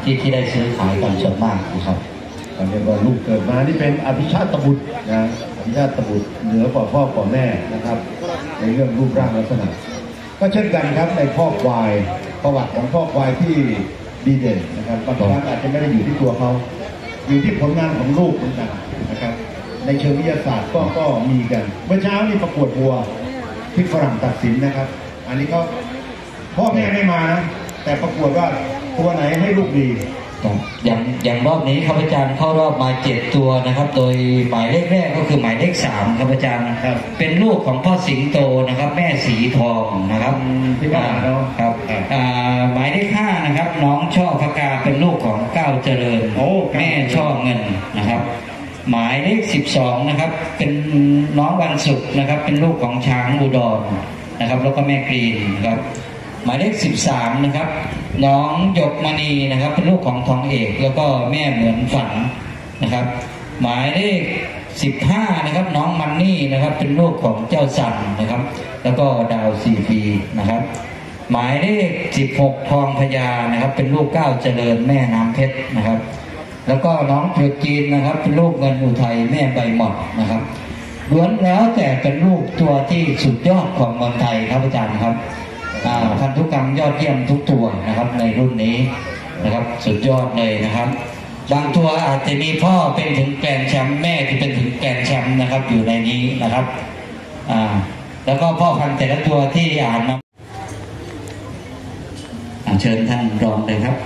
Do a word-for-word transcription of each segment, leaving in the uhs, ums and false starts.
ที่ที่ได้ซื้อขายกันส่วนมากนะครับเรียกว่าลูกเกิดมานี่เป็นอภิชาติบุตรนะอภิชาติบุตรเหนือกว่าพ่อกว่าแม่นะครับในเรื่องรูปร่างลักษณะก็เช่นกันครับในพ่อควายประวัติของพ่อควายที่ดีเด่นนะครับบางครั้งอาจจะไม่ได้อยู่ที่ตัวเขาอยู่ที่ผลงานของลูกเหมือนกันนะครับในเชิงวิทยาศาสตร์ก็ก็มีกันเมื่อเช้านี่ประกวดวัวที่ฝรั่งตัดสินนะครับอันนี้เขาพ่อแม่ไม่มานะแต่ประกวดว่าตัวไหนให้ลูกดีอย่างอย่างรอบนี้ครับอาจารย์เข้ารอบมาเจ็ดตัวนะครับโดยหมายเลขแรกก็คือหมายเลขสามครับอาจารย์เป็นลูกของพ่อสิงโตนะครับแม่สีทองนะครับครับหมายเลขห้านะครับน้องช่อพกาเป็นลูกของก้าวเจริญแม่ช่อเงินนะครับหมายเลขสิบสองนะครับเป็นน้องวันศุกร์นะครับเป็นลูกของช้างอุดรนะครับแล้วก็แม่กรีนครับหมายเลขสิบสามนะครับน้องหยกมณีนะครับเป็นลูกของทองเอกแล้วก็แม่เหมือนฝันนะครับหมายเลขสิบห้านะครับน้องมันนี่นะครับเป็นลูกของเจ้าสันนะครับแล้วก็ดาวซีฟีนะครับหมายเลขสิบหกทองพญานะครับเป็นลูกก้าวเจริญแม่น้ำเพชรนะครับแล้วก็น้องเผือกจีนนะครับเป็นลูกเงินอุทัยแม่ใบหมดนะครับล้วนแล้วแต่เป็นลูกตัวที่สุดยอดของเมืองไทยครับอาจารย์ครับพันธุกรรมยอดเยี่ยมทุกตัวนะครับในรุ่นนี้นะครับสุดยอดเลยนะครับบางตัวอาจจะมีพ่อเป็นถึงแกรนด์แชมป์แม่ที่เป็นถึงแกรนด์แชมป์นะครับอยู่ในนี้นะครับอ่าแล้วก็พ่อพันธุ์แต่ละตัวที่อ่านมาเชิญท่านรองเลยครับ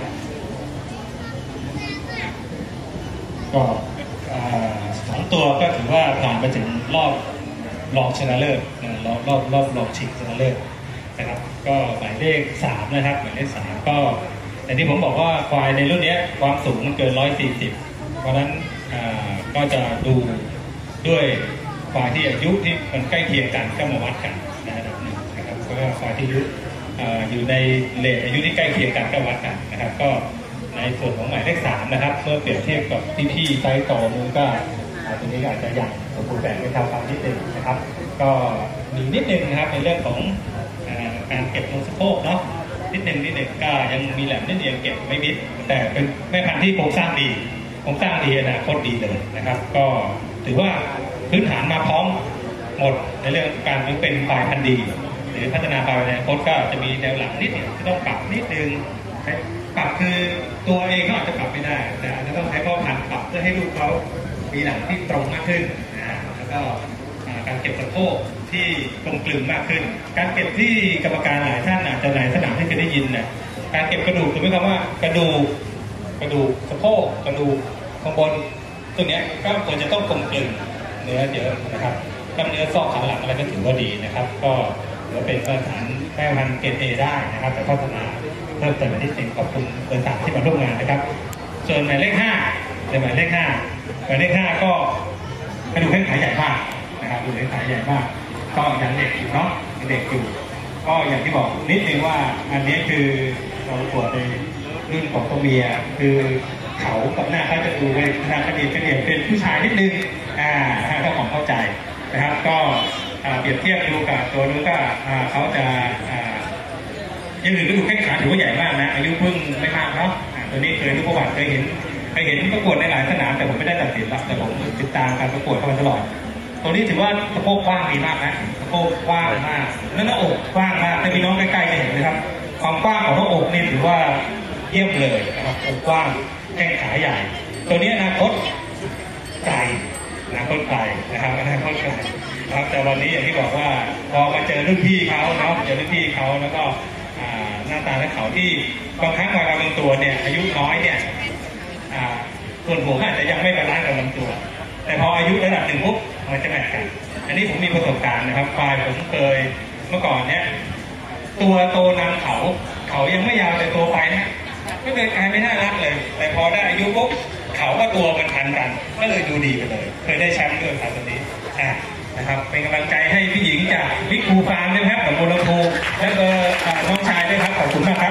ก็สองตัวก็ถือว่าผ่านไปถึงรอบรองชนะเลิศรอบรอบรอบรองชิงชนะเลิศนะครับก็หมายเลขสามนะครับหมายเลขสามก็แต่ที่ผมบอกว่าควายในรุ่นนี้ความสูงมันเกินร้อยสี่สิบเพราะฉะนั้นก็จะดูด้วยควายที่อายุที่มันใกล้เคียงกันก็มาวัดกันนะครับนะครับก็ควายที่อายุอยู่ในเลทอายุที่ใกล้เคียงกันก็วัดกันนะครับก็ในส่วนของหมายเลขสามนะครับเมื่อเปรียบเทียบกับพี่ๆไซส์ต่อมือก็ตัวนี้อาจจะใหญ่สมบูรณ์แบบไม่เท่ากันนิดนึงนะครับก็มีนิดนึงนะครับในเรื่องของการเก็บตรงสะโพกเนาะนิดหนึ่งนิดหนึ่งก็ยังมีแหลมนิดเดียวเก็บไม่มิดแต่เป็นแม่พันธุ์ที่โครงสร้างดีโครงสร้างดีนะโคตรดีเลยนะครับก็ถือว่าพื้นฐานมาพร้อมหมดในเรื่องการเป็นควายพันธุ์ดีหรือพัฒนาควายในอนาคตก็จะมีแนวหลังนิดเดียวต้องปรับนิดนึงปรับคือตัวเองก็อาจจะปรับไม่ได้แต่อาจจะต้องใช้พ่อพันธุ์ปรับเพื่อให้ลูกเขามีหลังที่ตรงมากขึ้นนะแล้วก็การเก็บสะโพกที่กลมกลืนมากขึ้นการเก็บที่กรรมการหลายท่านอาจจะหลายสนามที่เคยได้ยินเนี่ยการเก็บกระดูกคือไม่คำว่ากระดูกกระดูกสะโพกกระดูกข้างบนตัวนี้ก็ควรจะต้องกลมกลืนเนื้อเยอะนะครับกล้ามเนื้อซอกขาหลังอะไรก็ถือว่าดีนะครับก็ถือว่าเป็นมาตรฐานแม่พันธุ์เกรด เอ ได้นะครับแต่พัฒนาเพิ่มเติมนิดนึงขอบคุณเบอร์สามที่มาร่วมงานนะครับส่วนหมายเลขห้าในหมายเลขห้าหมายเลขห้าก็กระดูกแข้งขาใหญ่มากนะครับดูแข้งขาใหญ่มากก็ยังเด็กอยู่เนาะเด็กอยู่ก็อย่างที่บอกนิดนึงว่าอันนี้คือเราตรวจในรุ่นของตัวเมียคือเขากับหน้าเขาจะดูไปทางกระดิ่งกระเดี่ยเป็นผู้ชายนิดนึงอ่าถ้าของเข้าใจนะครับก็เปรียบเทียบดูกับตัวนู้นก็เขาจะยังหนึ่งก็ดูแข้งขาถือว่าใหญ่มากนะอายุเพิ่งไม่มากเนาะตัวนี้เคยรู้ประวัติเคยเห็นเคยเห็นประกวดในหลายสนามแต่ผมไม่ได้ตัดสินหรอกแต่ผมติดตามการประกวดเข้ามาตลอดตัวนี้ถือว่าสะโพกกว้างดีมากนะสะโพกกว้างมากแล้วหน้าอกกว้างมากถ้าพี่น้องใกล้ๆจะเห็นเลยครับความกว้างของหน้าอกนี่ถือว่าเยี่ยมเลยนะครับอกกว้างแข้งขาใหญ่ตัวนี้อนาคตไกลอนาคตไกลนะครับอนาคตไกลครับแต่วันนี้อย่างที่บอกว่าพอมาเจอรุ่นพี่เขาเนาะเจอรุ่นพี่เขาแล้วก็หน้าตาและเขาที่บางครั้งบางบางตัวเนี่ยอายุน้อยเนี่ยส่วนหัวอาจจะยังไม่บาลานซ์กับลำตัวแต่พออายุระดับหนึ่งปุ๊บมันจะแมทกันอันนี้ผมมีประสบการณ์นะครับควายผมเคยเมื่อก่อนเนี่ยตัวโตนำเขาเขายังไม่ยาวแต่ตัวไปนะก็เลยกลายไม่น่ารักเลยแต่พอได้อายุปุ๊บเขาก็ตัวมันพันกันก็เลยดูดีไปเลยเคยได้แชมป์ด้วยครับตัวนี้อ่านะครับเป็นกำลังใจให้พี่หญิงจากวิคูฟาร์มด้วยครับของโมโนโพและก็น้องชายด้วยครับขอบคุณมากครับ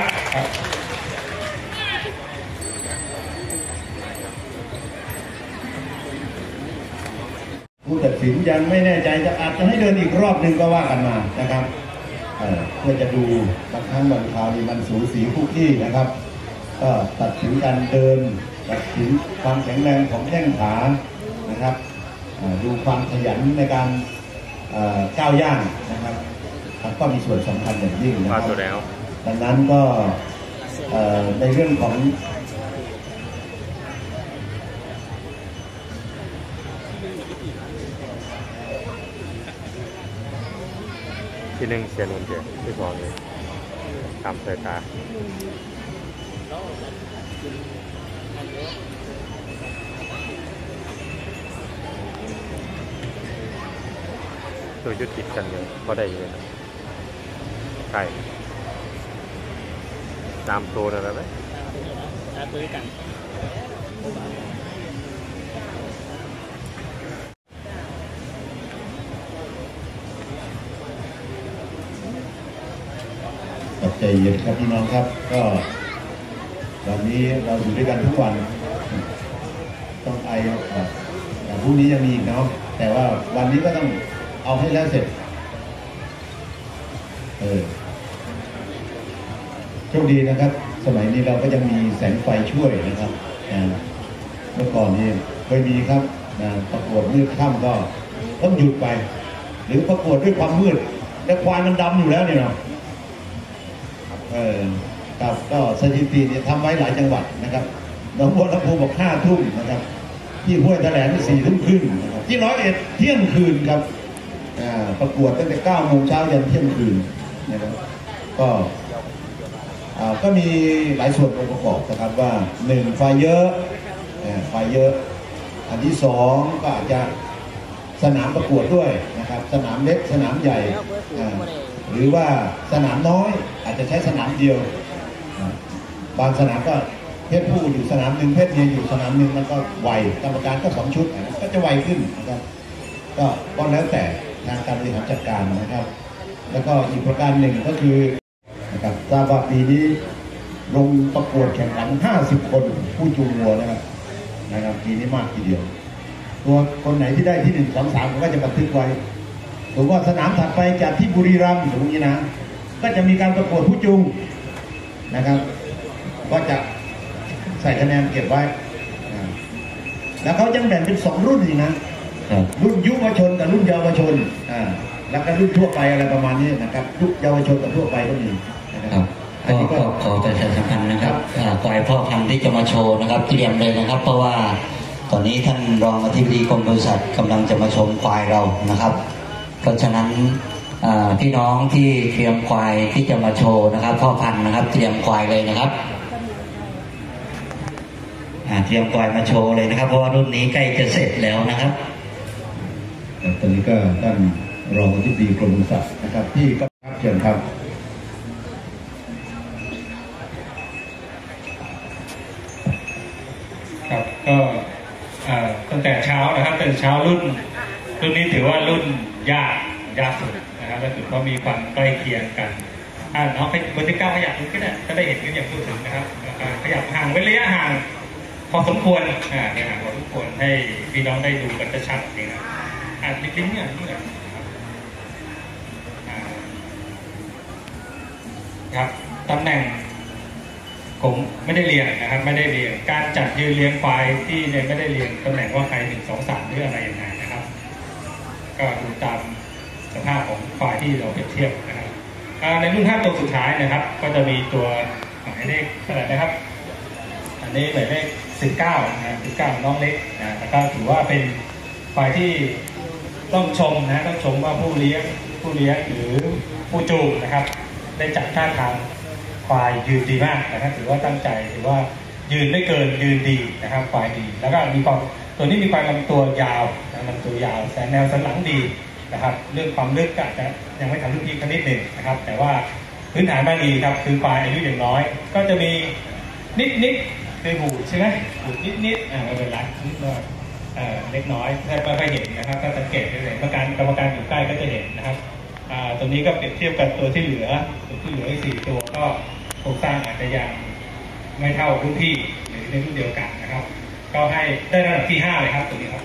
ผู้ตัดสินยังไม่แน่ใจจะอาจจะให้เดินอีกรอบหนึ่งก็ว่ากันมานะครับเพื่อจะดูบางครั้งบางคราวนี่มันสูสีคู่ขี้นะครับก็ตัดสินการเดินตัดสินความแข็งแรงของแข้งขานะครับดูความขยันในการก้าวย่างนะครับก็มีส่วนสำคัญอย่างยิ่งนะครับดังนั้นก็ในเรื่องของที่หนึ่งเสียนุ่นเดียที่สองนี่ตามสายตาตัวยุติกันเลยก็ได้เลยนะใช่ตามตัวนั่นแหละไหมตามตัวกันใจเย็นครับพี่น้องครับก็วันนี้เราอยู่ด้วยกันทุกวันต้องไอแต่พรุ่งนี้ยังมีอีกเนาะแต่ว่าวันนี้ก็ต้องเอาให้แล้วเสร็จเออโชคดีนะครับสมัยนี้เราก็ยังมีแสงไฟช่วยนะครับเมื่อก่อนนี้เคยมีครับประกวดมืดค่ำก็ต้องหยุดไปหรือประกวดด้วยความมืดแต่ควายมันดำอยู่แล้วเนี่ยเนาะเออครับก็สถิติเนี่ยทำไว้หลายจังหวัดนะครับหนองบัวลำพูบอกห้าทุ่มนะครับที่ห้วยแถลงสี่ทุ่มครึ่งที่ร้อยเอ็ดเที่ยงคืนครับอ่าประกวดตั้งแต่เก้าโมงเช้ายันเที่ยงคืนนะครับก็อ่าก็มีหลายส่วนองค์ประกอบนะครับว่าหนึ่งไฟเยอะไฟเยอะอันที่สองก็อาจจะสนามประกวดด้วยนะครับสนามเล็กสนามใหญ่หรือว่าสนามน้อยอาจจะใช้สนามเดียวบางสนามก็เพศผู้อยู่สนามหนึ่งเพศเมียอยู่สนามหนึ่งมันก็ไวกรรมการก็สองชุดก็จะไวขึ้นนะครับก็ก็แล้วแต่ทางการบริหารจัดการนะครับแล้วก็อีกประการหนึ่งก็คือนะครับทราบว่าปีนี้ลงประกวดแข่งขันห้าสิบคนผู้จูงวัวนะครับนะครับปีนี้มากทีเดียวตัวคนไหนที่ได้ที่หนึ่งสองสามก็จะบันทึกไว้หรือว่าสนามถัดไปจากที่บุรีรัมย์สมมตินะก็จะมีการประกวดผู้จูงนะครับก็จะใส่คะแนนเก็บไว้แล้วเขายังแบ่งเป็นสองรุ่นอีกนะรุ่นยุวชนกับรุ่นเยาวชนอ่าแล้วก็รุ่นทั่วไปอะไรประมาณนี้นะครับรุ่นเยาวชนกับทั่วไปก็มีนะครับก็ขอประชาสัมพันธ์นะครับควายพ่อพันธุ์ที่จะมาโชว์นะครับเตรียมเลยนะครับเพราะว่าตอนนี้ท่านรองอธิบดีกรมปศุสัตว์กำลังจะมาชมควายเรานะครับเพราะฉะนั้นพี่น้องที่เตรียมควายที่จะมาโชว์นะครับพ่อพันธุ์นะครับเตรียมควายเลยนะครับเตรียมควายมาโชว์เลยนะครับเพราะว่ารุ่นนี้ใกล้จะเสร็จแล้วนะครับตอนนี้ก็ท่านรองอธิบดีกรมปศุสัตว์นะครับที่ก็เชิญครับครับก็ตั้งแต่เช้านะครับตั้งแต่เช้ารุ่นรุ่นนี้ถือว่ารุ่นยากยากสุดนะครับก็คือเขามีความใกล้เคียงกันอ่าน้องเบอร์ที่เก้าขยับก็ได้ก็ได้เห็นกันอย่างพูดถึงนะครับขยับห่างเว้นระยะห่างพอสมควรอ่าเนี่ยพอสมควรให้พี่น้องได้ดูกันชัดๆนี่นะอ่าลิ้นเนี่ยนี่แหละครับตำแหน่งผมไม่ได้เรียงนะครับไม่ได้เรียงการจัดยืนเรียงควายที่เนี่ยไม่ได้เรียงตำแหน่งว่าใครหนึ่งสองสามหรืออะไรยังไงนะครับก็ดูตามสภาพของควายที่เราเปรียบเทียบนะครับในรุ่นห้าตัวสุดท้ายนะครับก็จะมีตัวหมายเลขอะไรนะครับอันนี้หมายเลขสิบเก้านะสิบเก้าน้องเล็กนะแต่ก็ถือว่าเป็นควายที่ต้องชมนะต้องชมว่าผู้เลี้ยงผู้เลี้ยงหรือผู้จูงนะครับได้จัดท่าทางควายยืนดีมากนะครับถือว่าตั้งใจถือว่ายืนไม่เกินยืนดีนะครับควายดีแล้วก็มีความตัวนี้มีความลำตัวยาวลำตัวยาวแสนแนวสันหลังดีนะครับเรื่องความลึกก็อาจจะยังไม่ทำรุ่นพี่คณิตหนึ่งนะครับแต่ว่าพื้นฐานมาดีครับคือควายอายุอย่างน้อยก็จะมีนิดนิดคือหูใช่ไหมหูนิดนิดอ่าไม่เป็นไรนิดหน่อยเอ่อเล็กน้อยถ้าไม่ค่อยเห็นนะครับก็สังเกตได้เลยกรรมการกรรมการอยู่ใกล้ก็จะเห็นนะครับอ่าตัวนี้ก็เปรียบเทียบกับตัวที่เหลือตัวที่เหลืออีกสี่ตัวก็โครงสร้างอาจจะยังไม่เท่ารุ่นพี่หรือในรุ่นเดียวกันนะครับก็ให้ได้ระดับที่ห้าเลยครับตัวนี้ครับ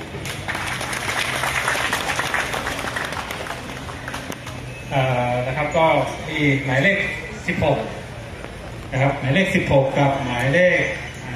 นะครับก็มีหมายเลขสิบหกนะครับหมายเลขสิบหกกับหมายเลข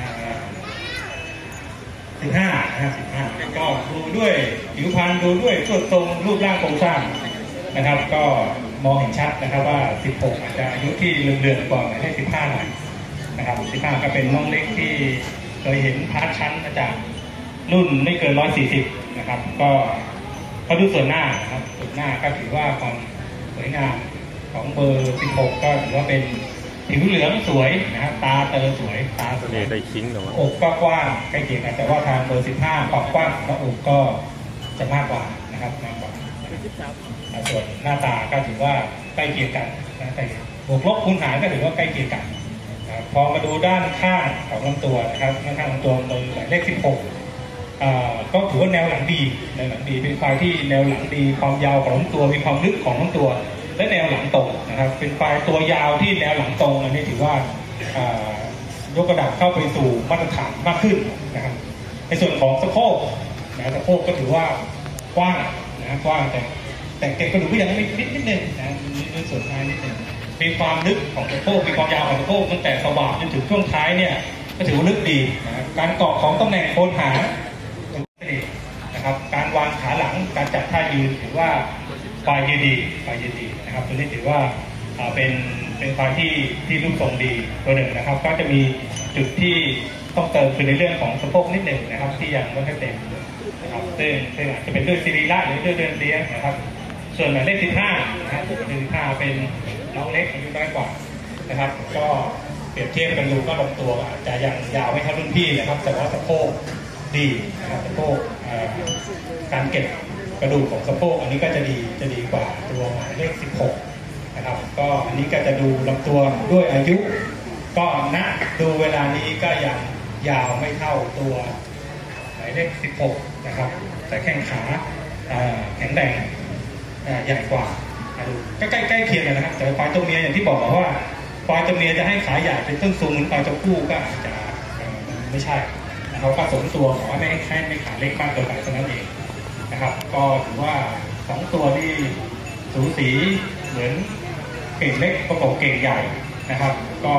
สิบห้านะครับสิบห้าก็ดูด้วยผิวพรรณดูด้วยตัวตรงรูปร่างโครงสร้างนะครับก็มองเห็นชัดนะครับว่าสิบหกอาจจะอายุที่เลือนๆกว่าหมายเลขสิบห้าหน่อยนะครับสิบห้าก็เป็นน้องเล็กที่เคยเห็นพาร์ทชั้นมาจากรุ่นไม่เกินร้อยสี่สิบนะครับก็เขาดูส่วนหน้านะครับส่วนหน้าก็ถือว่าความสวยงามของเบอร์สิบหกก็ถือว่าเป็นผิวเหลืองสวยนะครับตาเตอสวยตาสวยได้คิงหรอวะอกก็กว้างใกล้เคียงกันแต่ว่าทางเบอร์สิบห้าความกว้างของหน้าอกก็จะมากกว่านะครับมากกว่าส่วนหน้าตาก็ถือว่าใกล้เคียงกันนะใกล้บวกลบคูณหารก็ถือว่าใกล้เคียงกันพอมาดูด้านข้างของลำตัวนะครับด้านข้างลำตัวโดยหมายเลขสิบหกก็ถือว่าแนวหลังดีแนวหลังดีเป็นควายที่แนวหลังดีความยาวของลำตัวมีความลึกของลำตัวและแนวหลังตรงนะครับเป็นควายตัวยาวที่แนวหลังตรงอันนี้ถือว่ายกระดับเข้าไปสู่มาตรฐานมากขึ้นนะครับในส่วนของสะโพกนะสะโพกก็ถือว่ากว้างนะกว้างแต่แต่เก็บกระดูกก็ยังไม่นิดนิดนึงนะในส่วนท้ายนิดนึงมีความลึกของสะโพกมีความยาวของสะโพกตั้งแต่สว่างจนถึงช่วงท้ายเนี่ยก็ถือว่าลึกดีนะการเกาะของตำแหน่งโคนหางนะครับการวางขาหลังการจัดท่ายืนถือว่าควายยืนดีควายยืนดีนะครับตัวนี้ถือว่าเป็นเป็นควายที่ที่รูปทรงดีตัวหนึ่งนะครับก็จะมีจุดที่ต้องเติมคือในเรื่องของสะโพกนิดหนึ่งนะครับที่ยังไม่ค่อยเต็มนะครับซึ่งซึ่งอาจจะเป็นด้วยซีรีระหรือด้วยเดินเลี้ยงนะครับส่วนหมายเลขสิบห้านะครับสิบห้าเป็นน้องเล็กอายุน้อยกว่านะครับก็เปรียบเทียบกันดูก็ลงตัวอาจจะยังยาวไม่เท่ารุ่นพี่นะครับแต่ว่าสะโพกดีนะครับสะโพกการเก็บกระดูกของสะโพกอันนี้ก็จะดีจะดีกว่าตัวหมายเลขสิบหกนะครับก็อันนี้ก็จะดูลำตัวด้วยอายุก็ณดูเวลานี้ก็ยังยาวไม่เท่าตัวหมายเลขสิบหกนะครับแต่แข้งขาแข็งแรงใหญ่กว่าก็ใกล้ใกล้เคียงกันนะครับแต่ควายตัวเมียอย่างที่บอกว่าควายตัวเมียจะให้ขาใหญ่เป็นต้นสูงเหมือนควายตัวผู้ก็อาจจะไม่ใช่เขาก็สมตัวขอไม่ให้แค่ไม่ขาเล็กมากเกินไปเท่านั้นเองนะครับก็ถือว่าสองตัวที่สูสีเหมือนเก่งเล็กประกบเก่งใหญ่นะครับก็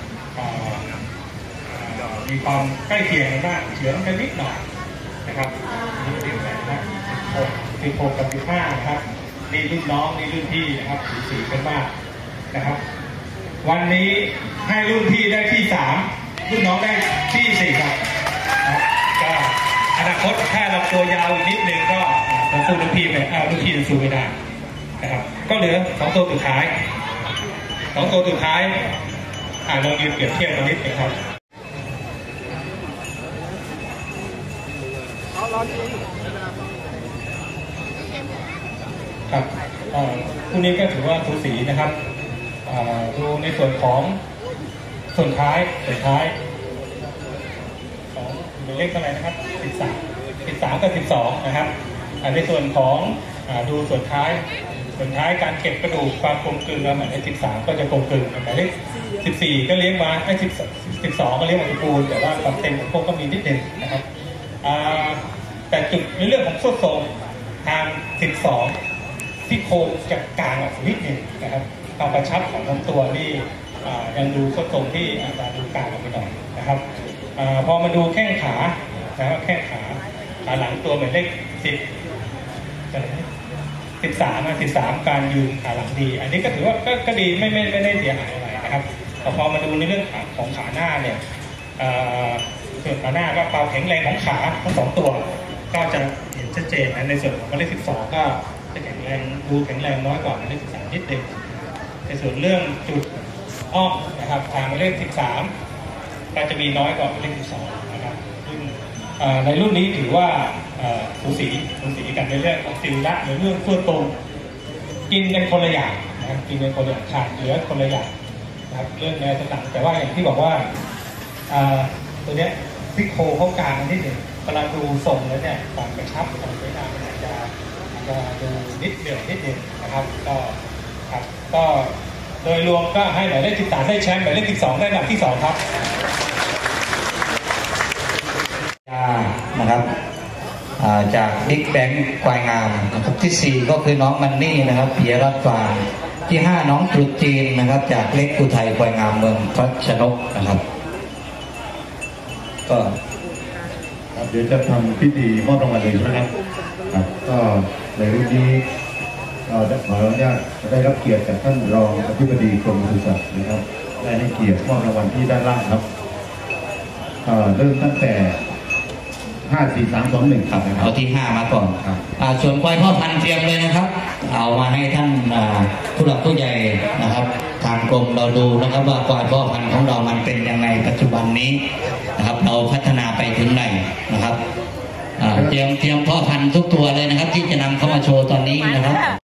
มีความใกล้เคียงกันมากเฉือนกันนิดหน่อยนะครับนี่เรียกแบบนะสิบหกกับสิบห้านะครับนี่รุ่นน้องนี่รุ่นพี่นะครับสูสีกันมากนะครับวันนี้ให้รุ่นพี่ได้ที่สามรุ่นน้องได้ที่สี่ครับก็อนาคตถ้าเราตัวยาวอีกนิดนึงก็ผมสู้รุ่นพี่ไปอ้าวรุ่นพี่จะสู้ไม่ได้นะครับก็เหลือสองตัวสุดท้ายสองตัวสุดท้ายอ่าลองยืนเปรียบเทียบกันนิดนึงครับครับคู่นี้ก็ถือว่าสูสีนะครับดูในส่วนของส่วนท้ายส่วนท้ายของเลขเท่าไหร่นะครับสิบสามสิบสามกับสิบสองนะครับในส่วนของดูส่วนท้ายส่วนท้ายการเก็บกระดูกความกลมกลืนหมายเลขสิบสามก็จะกลมกลืนหมายเลขสิบสี่ก็เลี้ยงมาไอ้สิบสิบสองก็เลี้ยงมาปูนแต่ว่าความเต็มของพวกก็มีนิดหนึ่งนะครับแต่จุดในเรื่องของส่วนทรงทางสิบสองที่โครงจะกลางออกนิดหนึ่งนะครับความกระชับของลำตัวนี่ยังดูส่วนทรงที่อาจจะดูกลางออกไปหน่อยนะครับพอมาดูแข้งขานะครับแข้งขาขาหลังตัวหมายเลขสิบสิบสามสิบสามการยืนขาหลังดีอันนี้ก็ถือว่าก็ดีไม่ไม่ไม่ได้เสียหายอะไรนะครับแต่พอมาดูในเรื่องขาของขาหน้าเนี่ยส่วนขาหน้าก็ความแข็งแรงของขาทั้งสองตัวก็จะเห็นชัดเจนนะในส่วนของหมายเลขสิบสองก็จะแข็งแรงดูแข็งแรงน้อยกว่าหมายเลขสิบสามนิดเดียวในส่วนเรื่องจุดอ้อมนะครับทางหมายเลขสิบสามก็จะมีน้อยกว่าหมายเลขสิบสองนะครับในรุ่นนี้ถือว่าสูสีสูสีกันในเรื่องของสิวละหรือเรื่องตัวตรงกินกันคนละอย่างนะครับกินกันคนละอย่างขาดเหลือคนละอย่างนะครับเรื่องแนวต่างแต่ว่าอย่างที่บอกว่าตัวเนี้ยพิโคเขากลางนิดหนึ่งเวลาดูทรงแล้วเนี่ยความกระชับความสวยงามมันอาจจะจะดูนิดเดียวนิดหนึ่งนะครับก็ครับก็โดยรวมก็ให้หมายเลขสิบสามได้แชมป์หมายเลขสิบสองได้อันดับที่สองครับนะครับจากบิ๊กแบงค์ควายงามนะครับที่สี่ก็คือน้องมันนี่นะครับปิยรัตน์ฟาร์มที่ห้าน้องตรุษจีนนะครับ จากเล็กอุทัยควายงามเมืองพัชนกนะครับก็ครับเดี๋ยวจะทำพิธีมอบรางวัลเลยนะครับครับก็ในรุ่นนี้เราได้ขออนุญาตได้รับเกียรติจากท่านรองอธิบดีกรมปศุสัตว์นะครับได้ให้เกียรติมอบรางวัลที่ด้านล่างครับเอ่อเริ่มตั้งแต่ห้า สี่ สาม สอง หนึ่งครับนะครัเอาบที่ห้ามาก่อนครับอ่าส่วนควายพ่อพันธุ์เตรียมเลยนะครับ เอามาให้ท่านอ่าผู้หลักผู้ใหญ่นะครับทางกรมเราดูนะครับว่าควายพ่อพันธุ์ของเรามันเป็นยังไงปัจจุบันนี้นะครับ เราพัฒนาไปถึงไหนนะครับอ่าเตรียมเตรียมพ่อพันธุ์ทุกตัวเลยนะครับ ที่จะนำเข้ามาโชว์ตอนนี้นะครับ